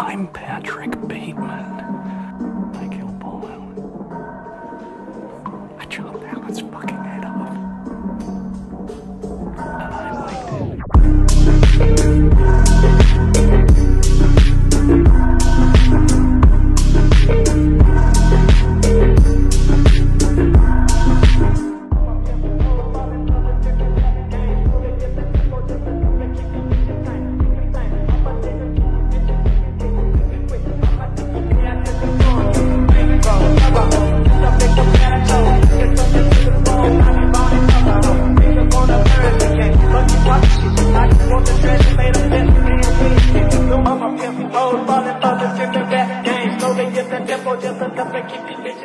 I'm Patrick Bateman. I killed Paul Allen. I chopped Allen's fucking head off. And I liked it. 𝕊𝕆𝕘𝕋𝕎𝔸ℎ𝔻𝕆𝕋𝕆𝕆